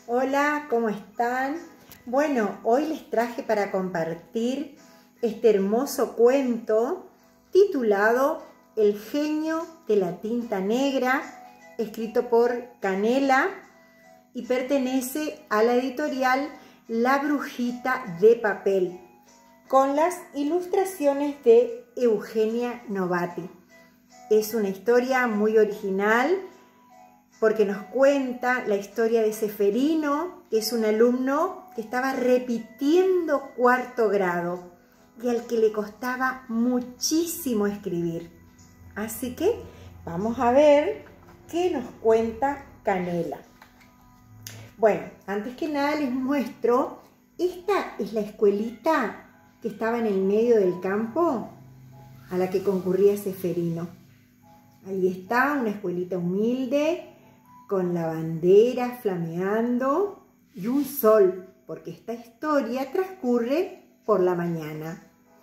Hola, ¿cómo están? Bueno, hoy les traje para compartir este hermoso cuento titulado El genio de la tinta negra, escrito por Canela y pertenece a la editorial La Brujita de Papel, con las ilustraciones de Eugenia Novati. Es una historia muy original porque nos cuenta la historia de Seferino, que es un alumno que estaba repitiendo cuarto grado y al que le costaba muchísimo escribir. Así que vamos a ver qué nos cuenta Canela. Bueno, antes que nada les muestro, esta es la escuelita que estaba en el medio del campo a la que concurría Seferino. Ahí está, una escuelita humilde, con la bandera flameando y un sol, porque esta historia transcurre por la mañana.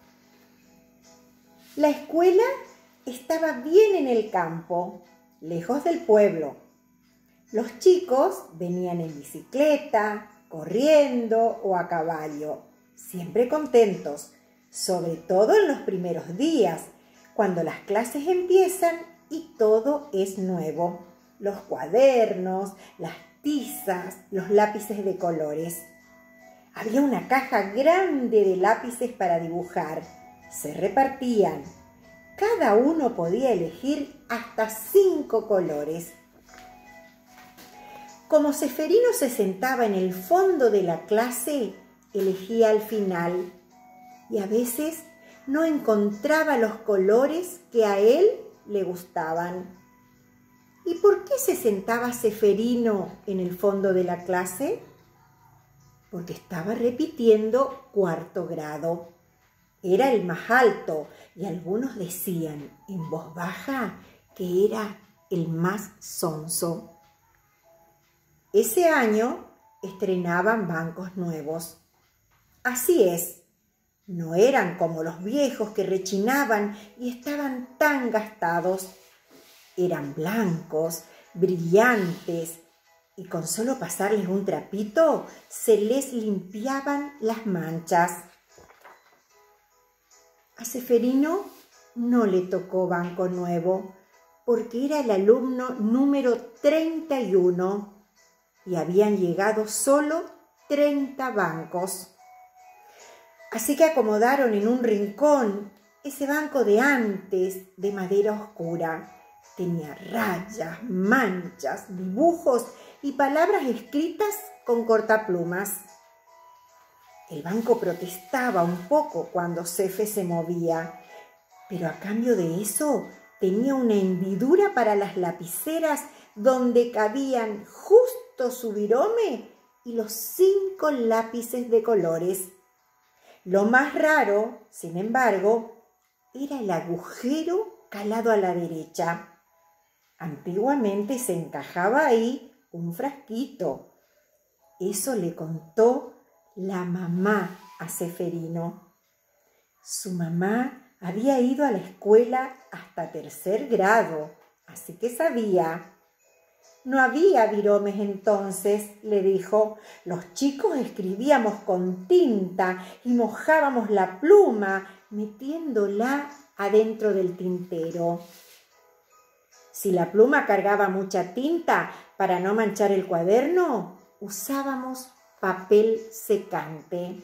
La escuela estaba bien en el campo, lejos del pueblo. Los chicos venían en bicicleta, corriendo o a caballo, siempre contentos, sobre todo en los primeros días, cuando las clases empiezan y todo es nuevo. Los cuadernos, las tizas, los lápices de colores. Había una caja grande de lápices para dibujar. Se repartían. Cada uno podía elegir hasta 5 colores. Como Seferino se sentaba en el fondo de la clase, elegía al final y a veces no encontraba los colores que a él le gustaban. ¿Y por qué se sentaba Seferino en el fondo de la clase? Porque estaba repitiendo cuarto grado. Era el más alto y algunos decían en voz baja que era el más sonso. Ese año estrenaban bancos nuevos. Así es, no eran como los viejos que rechinaban y estaban tan gastados. Eran blancos, brillantes, y con solo pasarles un trapito se les limpiaban las manchas. A Seferino no le tocó banco nuevo, porque era el alumno número 31 y habían llegado solo 30 bancos. Así que acomodaron en un rincón ese banco de antes, de madera oscura. Tenía rayas, manchas, dibujos y palabras escritas con cortaplumas. El banco protestaba un poco cuando Sefe se movía, pero a cambio de eso tenía una hendidura para las lapiceras donde cabían justo su virome y los 5 lápices de colores. Lo más raro, sin embargo, era el agujero calado a la derecha. Antiguamente se encajaba ahí un frasquito. Eso le contó la mamá a Seferino. Su mamá había ido a la escuela hasta 3er grado, así que sabía. No había viromes entonces, le dijo. Los chicos escribíamos con tinta y mojábamos la pluma metiéndola adentro del tintero. Si la pluma cargaba mucha tinta para no manchar el cuaderno, usábamos papel secante.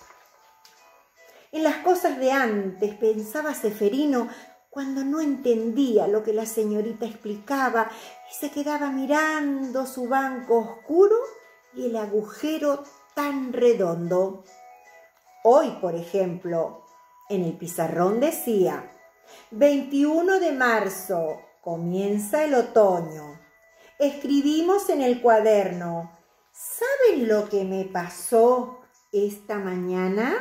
En las cosas de antes pensaba Seferino cuando no entendía lo que la señorita explicaba y se quedaba mirando su banco oscuro y el agujero tan redondo. Hoy, por ejemplo, en el pizarrón decía: 21 de marzo. Comienza el otoño. Escribimos en el cuaderno: ¿saben lo que me pasó esta mañana?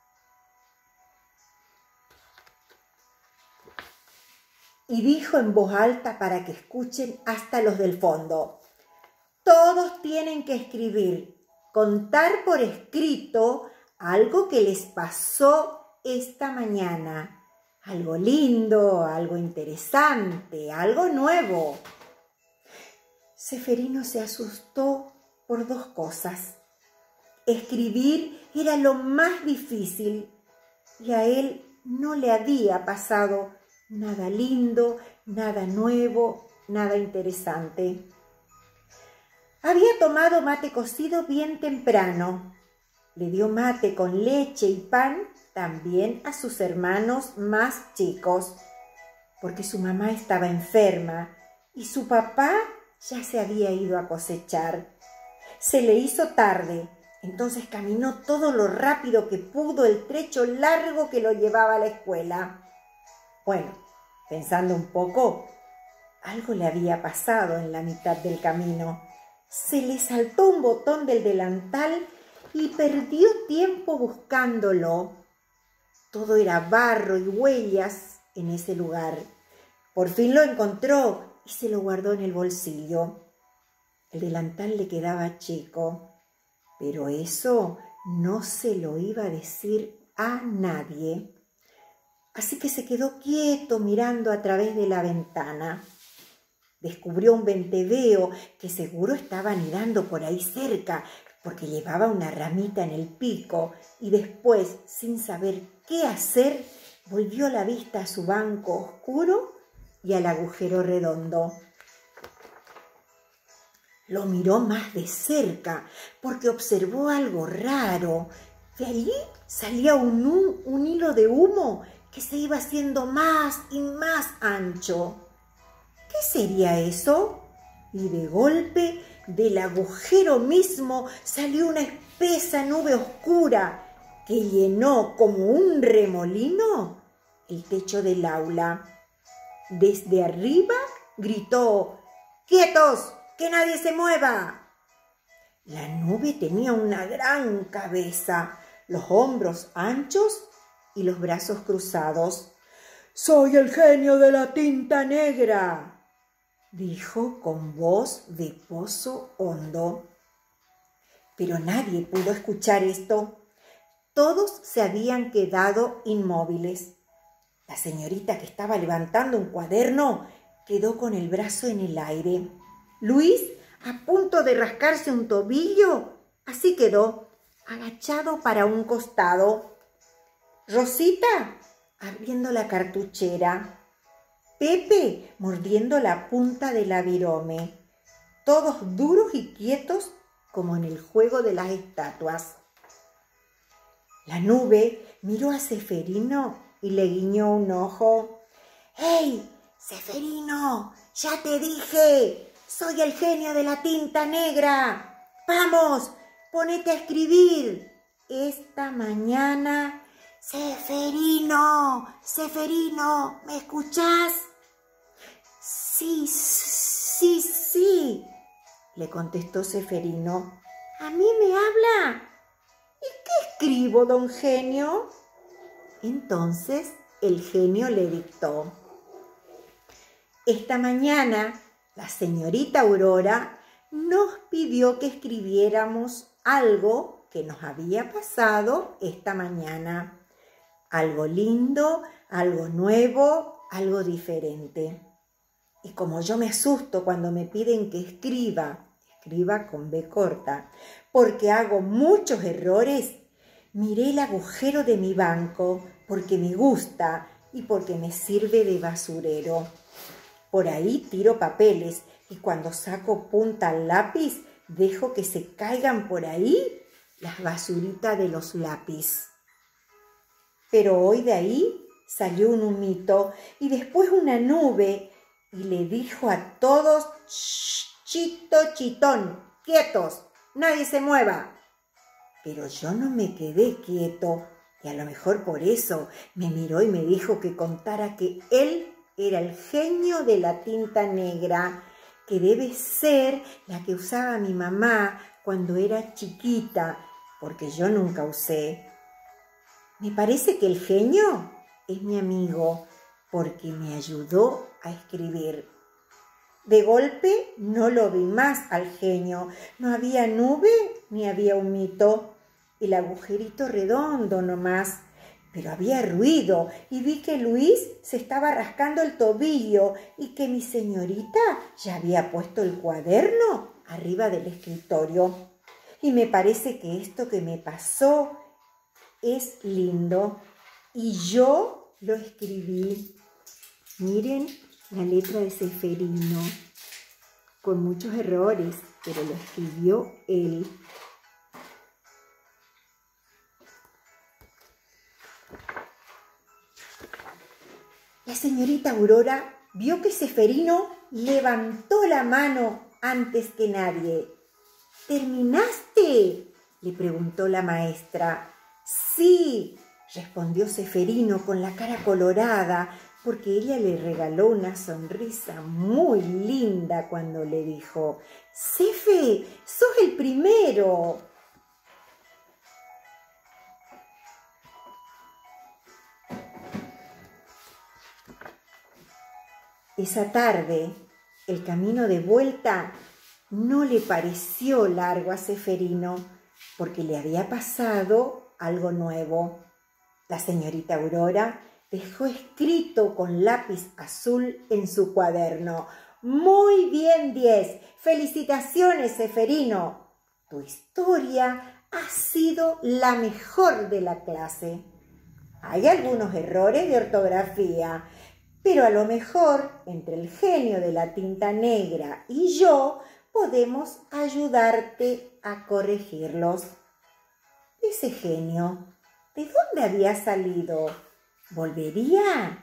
Y dijo en voz alta para que escuchen hasta los del fondo: todos tienen que escribir, contar por escrito algo que les pasó esta mañana. Algo lindo, algo interesante, algo nuevo. Seferino se asustó por dos cosas. Escribir era lo más difícil y a él no le había pasado nada lindo, nada nuevo, nada interesante. Había tomado mate cocido bien temprano. Le dio mate con leche y pan también a sus hermanos más chicos, porque su mamá estaba enferma y su papá ya se había ido a cosechar. Se le hizo tarde, entonces caminó todo lo rápido que pudo el trecho largo que lo llevaba a la escuela. Bueno, pensando un poco, algo le había pasado en la mitad del camino. Se le saltó un botón del delantal y perdió tiempo buscándolo. Todo era barro y huellas en ese lugar. Por fin lo encontró y se lo guardó en el bolsillo. El delantal le quedaba chico, pero eso no se lo iba a decir a nadie. Así que se quedó quieto mirando a través de la ventana. Descubrió un venteveo que seguro estaba anidando por ahí cerca, porque llevaba una ramita en el pico, y después, sin saber qué hacer, volvió la vista a su banco oscuro y al agujero redondo. Lo miró más de cerca porque observó algo raro. De allí salía un hilo de humo que se iba haciendo más y más ancho. ¿Qué sería eso? Y de golpe, del agujero mismo salió una espesa nube oscura que llenó como un remolino el techo del aula. Desde arriba gritó: ¡Quietos! ¡Que nadie se mueva! La nube tenía una gran cabeza, los hombros anchos y los brazos cruzados. «Soy el genio de la tinta negra», dijo con voz de pozo hondo. Pero nadie pudo escuchar esto. Todos se habían quedado inmóviles. La señorita que estaba levantando un cuaderno quedó con el brazo en el aire. Luis, a punto de rascarse un tobillo, así quedó, agachado para un costado. Rosita, abriendo la cartuchera. Pepe, mordiendo la punta del avirome. Todos duros y quietos como en el juego de las estatuas. La nube miró a Ceferino y le guiñó un ojo. «¡Hey, Ceferino! ¡Ya te dije! ¡Soy el genio de la tinta negra! ¡Vamos, ponete a escribir! Esta mañana...» «Ceferino, Ceferino, ¿me escuchás?» Sí, le contestó Ceferino. «¿A mí me habla? ¿Y qué escribo, don genio?» Entonces el genio le dictó: «Esta mañana la señorita Aurora nos pidió que escribiéramos algo que nos había pasado esta mañana. Algo lindo, algo nuevo, algo diferente. Y como yo me asusto cuando me piden que escriba con B corta, porque hago muchos errores, miré el agujero de mi banco porque me gusta y porque me sirve de basurero. Por ahí tiro papeles y cuando saco punta al lápiz dejo que se caigan por ahí las basuritas de los lápiz. Pero hoy de ahí salió un humito y después una nube y le dijo a todos: «Chito, chitón, quietos, nadie se mueva». Pero yo no me quedé quieto y a lo mejor por eso me miró y me dijo que contara que él era el genio de la tinta negra, que debe ser la que usaba mi mamá cuando era chiquita, porque yo nunca usé. Me parece que el genio es mi amigo, porque me ayudó a escribir. De golpe no lo vi más al genio. No había nube ni había humito. El agujerito redondo nomás. Pero había ruido y vi que Luis se estaba rascando el tobillo y que mi señorita ya había puesto el cuaderno arriba del escritorio. Y me parece que esto que me pasó es lindo. Y yo lo escribí. Miren la letra de Ceferino, con muchos errores, pero lo escribió él. La señorita Aurora vio que Ceferino levantó la mano antes que nadie. ¿Terminaste?, le preguntó la maestra. Sí, respondió Ceferino con la cara colorada, porque ella le regaló una sonrisa muy linda cuando le dijo: «Cefe, sos el primero». Esa tarde, el camino de vuelta no le pareció largo a Ceferino, porque le había pasado algo nuevo. La señorita Aurora dejó escrito con lápiz azul en su cuaderno: «Muy bien, 10. Felicitaciones, Ceferino. Tu historia ha sido la mejor de la clase. Hay algunos errores de ortografía, pero a lo mejor entre el genio de la tinta negra y yo podemos ayudarte a corregirlos». Ese genio, ¿de dónde había salido? ¿Volvería?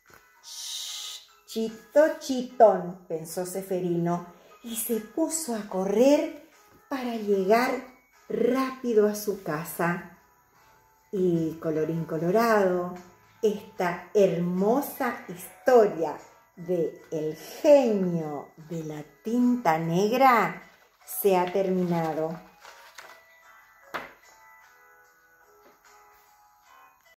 Chito chitón, pensó Ceferino, y se puso a correr para llegar rápido a su casa. Y colorín colorado, esta hermosa historia de El genio de la tinta negra se ha terminado.